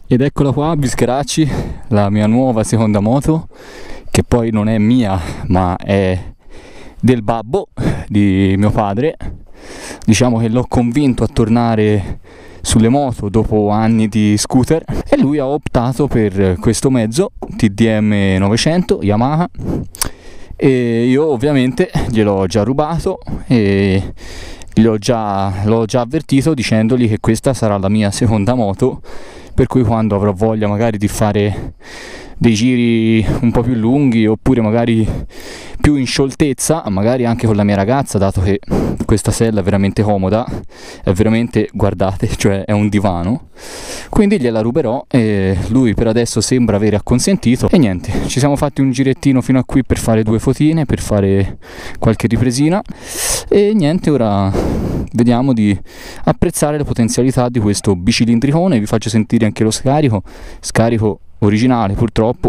Ed eccola qua, Biscaracci, la mia nuova seconda moto, che poi non è mia ma è del babbo di mio padre. Diciamo che l'ho convinto a tornare sulle moto dopo anni di scooter e lui ha optato per questo mezzo TDM 900 Yamaha, e io ovviamente gliel'ho già rubato e l'ho già avvertito dicendogli che questa sarà la mia seconda moto, per cui quando avrò voglia magari di fare dei giri un po' più lunghi oppure magari più in scioltezza, magari anche con la mia ragazza, dato che questa sella è veramente comoda, è veramente, guardate, cioè è un divano, quindi gliela ruberò e lui per adesso sembra avere acconsentito. E niente, ci siamo fatti un girettino fino a qui per fare due fotine, per fare qualche ripresina e niente, ora vediamo di apprezzare le potenzialità di questo bicilindricone. Vi faccio sentire anche lo scarico originale, purtroppo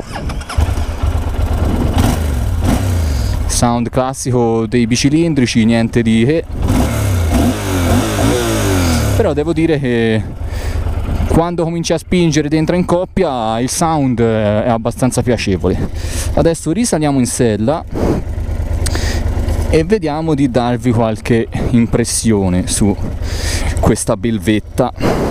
sound classico dei bicilindrici, niente di che, però devo dire che quando cominci a spingere ed entra in coppia il sound è abbastanza piacevole. Adesso risaliamo in sella e vediamo di darvi qualche impressione su questa belvetta.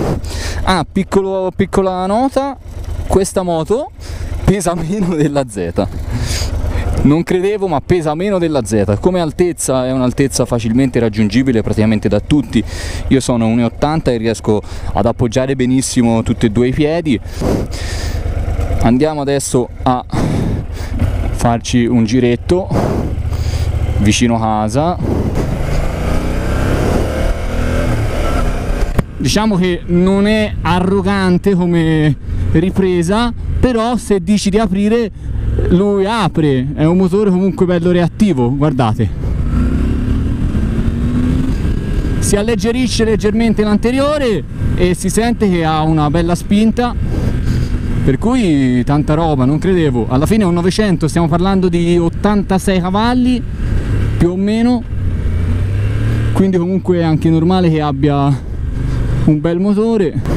Piccola nota: questa moto pesa meno della Z. Non credevo, ma pesa meno della Z. Come altezza è un'altezza facilmente raggiungibile praticamente da tutti. Io sono 1,80 e riesco ad appoggiare benissimo tutti e due i piedi. Andiamo adesso a farci un giretto vicino casa. Diciamo che non è arrogante come ripresa, però se dici di aprire lui apre, è un motore comunque bello reattivo, guardate. Si alleggerisce leggermente l'anteriore e si sente che ha una bella spinta, per cui tanta roba, non credevo. Alla fine è un 900, stiamo parlando di 86 cavalli più o meno, quindi comunque è anche normale che abbia un bel motore.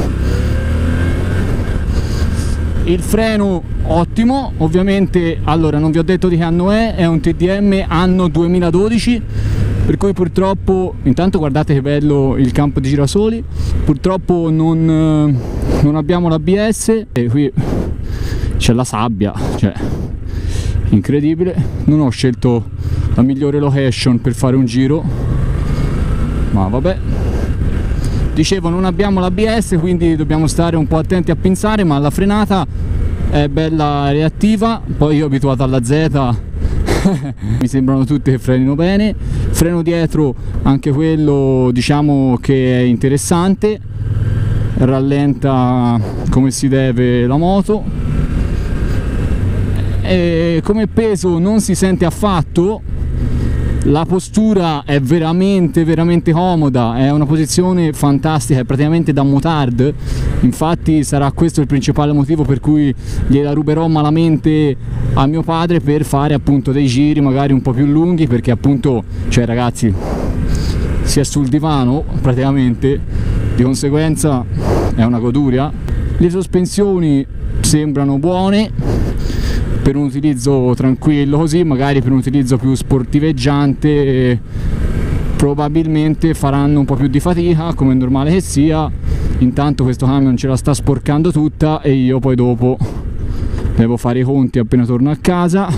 Il freno ottimo, ovviamente. Allora, non vi ho detto di che anno è un TDM anno 2012, per cui purtroppo, intanto guardate che bello il campo di girasoli, purtroppo non abbiamo l'ABS e qui c'è la sabbia, cioè incredibile. Non ho scelto la migliore location per fare un giro, ma vabbè. Dicevo, non abbiamo l'ABS, quindi dobbiamo stare un po' attenti a pinzare, ma la frenata è bella reattiva. Poi io abituato alla Z mi sembrano tutte che frenino bene. Freno dietro, anche quello diciamo che è interessante, rallenta come si deve la moto, e come peso non si sente affatto. La postura è veramente comoda, è una posizione fantastica, è praticamente da motard. Infatti sarà questo il principale motivo per cui gliela ruberò malamente a mio padre, per fare appunto dei giri magari un po' più lunghi, perché appunto, cioè ragazzi, si è sul divano praticamente, di conseguenza è una goduria. Le sospensioni sembrano buone per un utilizzo tranquillo, così magari per un utilizzo più sportiveggiante probabilmente faranno un po' più di fatica, come è normale che sia. Intanto questo camion ce la sta sporcando tutta e io poi dopo devo fare i conti appena torno a casa.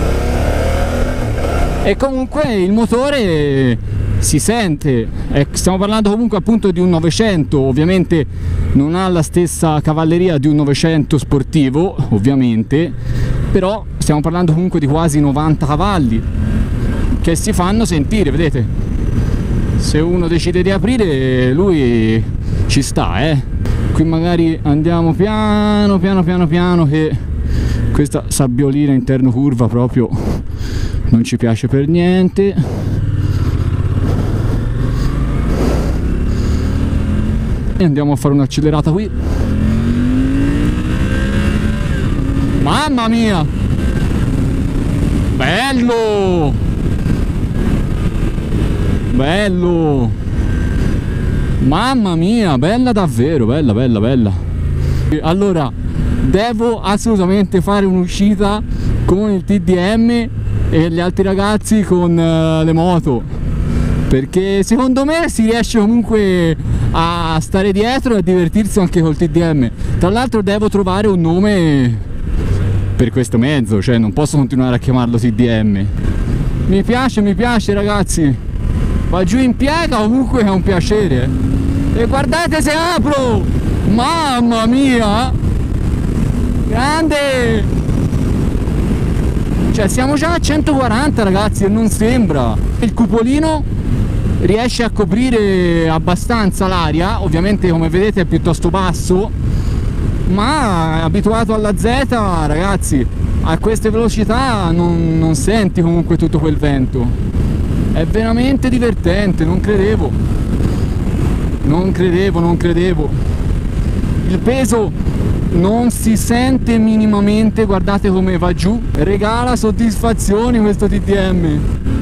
E comunque il motore si sente, stiamo parlando comunque appunto di un 900, ovviamente non ha la stessa cavalleria di un 900 sportivo ovviamente, però stiamo parlando comunque di quasi 90 cavalli che si fanno sentire, vedete? Se uno decide di aprire, lui ci sta, Qui magari andiamo piano che questa sabbiolina interno curva proprio non ci piace per niente. E andiamo a fare un'accelerata qui. Mamma mia! Bello! Bello! Mamma mia, bella davvero, bella. Allora, devo assolutamente fare un'uscita con il TDM e gli altri ragazzi con le moto, perché secondo me si riesce comunque a stare dietro e a divertirsi anche col TDM. Tra l'altro devo trovare un nome per questo mezzo, cioè non posso continuare a chiamarlo TDM. Mi piace ragazzi, va giù in piega, comunque è un piacere. E guardate se apro, mamma mia, grande, cioè siamo già a 140 ragazzi e non sembra. Il cupolino riesce a coprire abbastanza l'aria, ovviamente come vedete è piuttosto basso, ma abituato alla Z ragazzi, a queste velocità non senti comunque tutto quel vento. È veramente divertente, non credevo. Il peso non si sente minimamente, guardate come va giù, regala soddisfazioni questo TDM.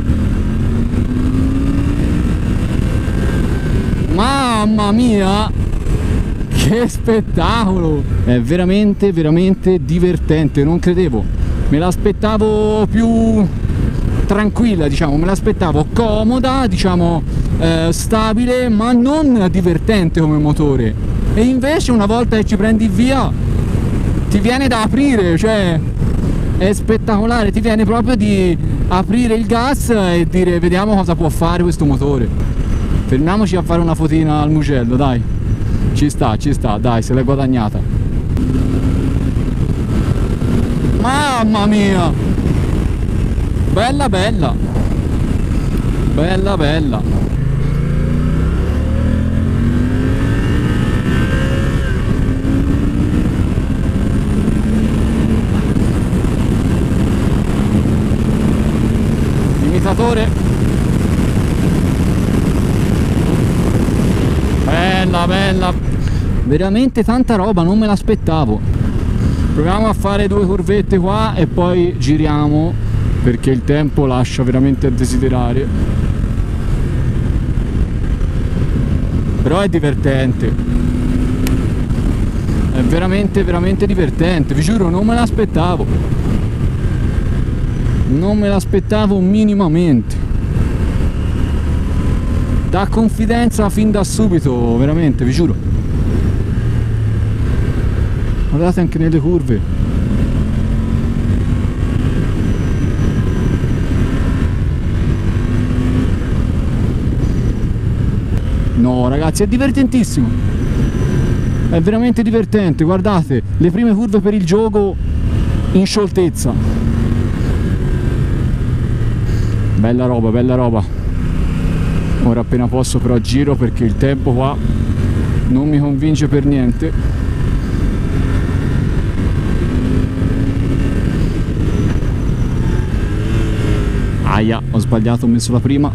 Mamma mia, che spettacolo! È veramente divertente, non credevo. Me l'aspettavo più tranquilla, diciamo, me l'aspettavo comoda, diciamo, stabile, ma non divertente come motore. E invece una volta che ci prendi via ti viene da aprire, cioè è spettacolare, ti viene proprio di aprire il gas e dire vediamo cosa può fare questo motore. Fermiamoci a fare una fotina al Mugello, dai. Ci sta, dai, se l'è guadagnata. Mamma mia! Bella. Imitatore. Bella. Veramente tanta roba, non me l'aspettavo. Proviamo a fare 2 curvette qua e poi giriamo, perché il tempo lascia veramente a desiderare. Però è divertente, è veramente divertente, vi giuro, non me l'aspettavo minimamente. Dà confidenza fin da subito, veramente, vi giuro. Guardate anche nelle curve. No ragazzi, è divertentissimo, è veramente divertente. Guardate le prime curve per il gioco in scioltezza. Bella roba. Ora appena posso però giro, perché il tempo qua non mi convince per niente. Aia, ho sbagliato, ho messo la prima.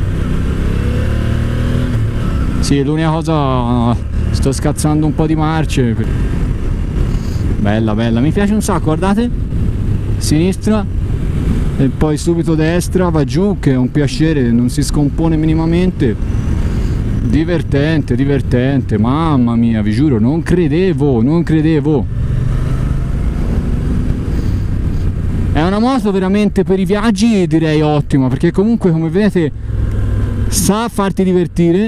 Sì, l'unica cosa, sto scazzando un po' di marce. Bella, mi piace un sacco, guardate. Sinistra e poi subito destra, va giù, che è un piacere, non si scompone minimamente. Divertente, mamma mia, vi giuro, non credevo. È una moto veramente per i viaggi, direi ottima, perché comunque come vedete sa farti divertire.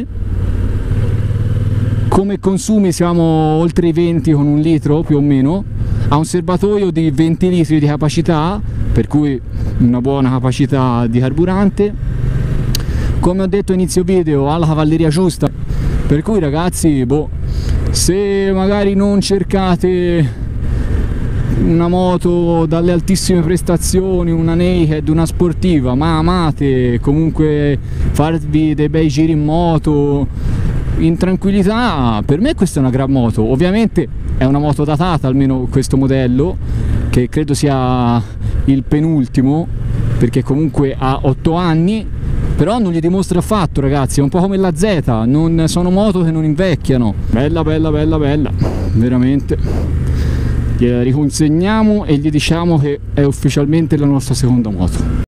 Come consumi siamo oltre i 20 con 1 litro più o meno. Ha un serbatoio di 20 litri di capacità, per cui una buona capacità di carburante. Come ho detto a inizio video, ha la cavalleria giusta, per cui ragazzi, se magari non cercate una moto dalle altissime prestazioni, una naked, una sportiva, ma amate comunque farvi dei bei giri in moto in tranquillità, per me questa è una gran moto. Ovviamente è una moto datata, almeno questo modello, che credo sia il penultimo, perché comunque ha 8 anni, però non gli dimostra affatto ragazzi, è un po' come la Z, non sono moto che non invecchiano. Bella, veramente. Gliela riconsegniamo e gli diciamo che è ufficialmente la nostra seconda moto.